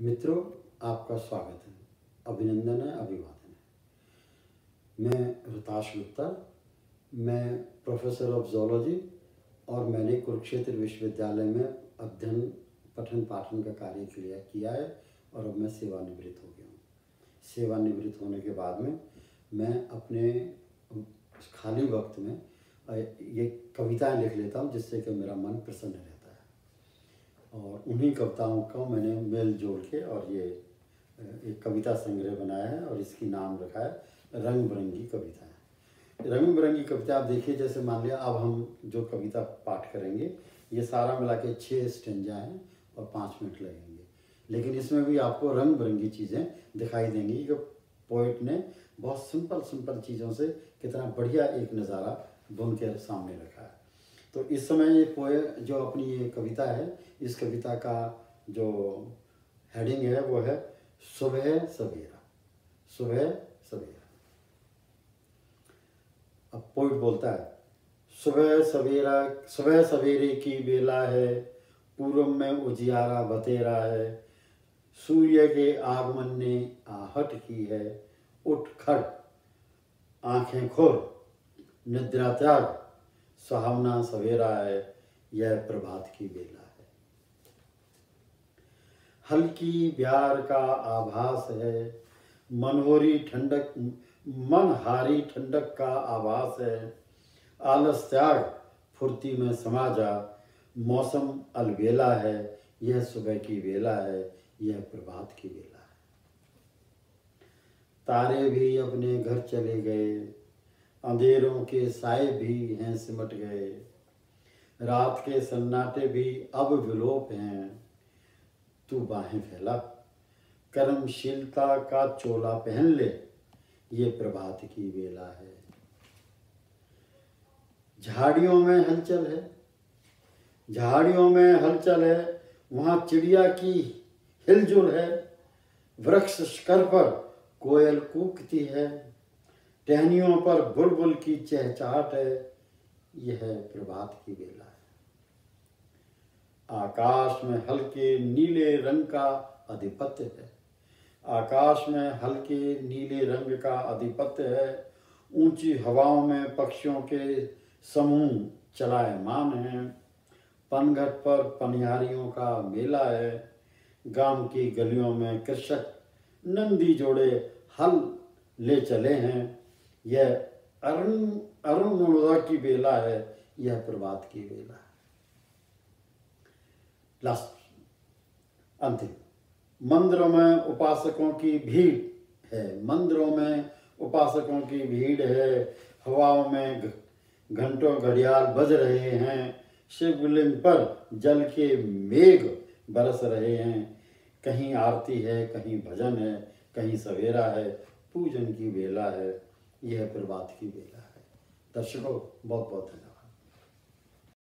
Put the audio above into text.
मित्रों, आपका स्वागत है, अभिनंदन है, अभिवादन है। मैं ऋताश गुप्ता, मैं प्रोफेसर ऑफ ज़ूलॉजी और मैंने कुरुक्षेत्र विश्वविद्यालय में अध्ययन पठन पाठन का कार्य किया है और अब मैं सेवानिवृत्त हो गया हूँ। सेवानिवृत्त होने के बाद में मैं अपने खाली वक्त में ये कविताएं लिख लेता हूँ, जिससे कि मेरा मन प्रसन्न रहता है। और उन्हीं कविताओं को मैंने मेल जोड़ के और ये एक कविता संग्रह बनाया है और इसकी नाम रखा है रंग बिरंगी कविताएं। रंग बिरंगी कविता आप देखिए, जैसे मान लिया अब हम जो कविता पाठ करेंगे ये सारा मिला के 6 स्टेंजा हैं और 5 मिनट लगेंगे, लेकिन इसमें भी आपको रंग बिरंगी चीज़ें दिखाई देंगी कि पोइट ने बहुत सिंपल चीज़ों से कितना बढ़िया एक नज़ारा बुन के सामने रखा है। तो इस समय ये जो अपनी ये कविता है, इस कविता का जो हेडिंग है वो है सुबह सवेरा। सुबह सवेरा। अब पोइट बोलता है, सुबह सवेरे की बेला है, पूरब में उजियारा बतेरा है, सूर्य के आगमन ने आहट की है, उठ खड़ आंखें खोल निद्रा त्याग, सुहावना सवेरा है, यह प्रभात की बेला है। हल्की ब्यार का आभास है, मनहारी ठंडक का आभास है, आलस त्याग फुर्ती में समा जा, मौसम अलबेला है, यह सुबह की बेला है, यह प्रभात की बेला है। तारे भी अपने घर चले गए, अंधेरों के साए भी हैं सिमट गए, रात के सन्नाटे भी अब विलोप हैं, तू बाहें फैला कर्मशीलता का चोला पहन ले, ये प्रभात की बेला है। झाड़ियों में हलचल है, वहाँ चिड़िया की हिलजुल है, वृक्ष शिखर पर कोयल कूकती है, टहनियों पर बुलबुल की चहचहाट है, यह प्रभात की बेला है। आकाश में हल्के नीले रंग का आधिपत्य है, आकाश में हल्के नीले रंग का आधिपत्य है, ऊंची हवाओं में पक्षियों के समूह चलायमान हैं, पनघट पर पनिहारियों का मेला है, गांव की गलियों में कृषक नंदी जोड़े हल ले चले हैं, यह अरुणोदय की बेला है, यह प्रभात की बेला है। लास्ट अंतिम, मंदिरों में उपासकों की भीड़ है, मंदिरों में उपासकों की भीड़ है, हवाओं में घंटों घड़ियाल बज रहे हैं, शिवलिंग पर जल के मेघ बरस रहे हैं, कहीं आरती है, कहीं भजन है, कहीं सवेरा है, पूजन की बेला है, यह प्रभात की बेला है। दर्शकों, बहुत बहुत धन्यवाद।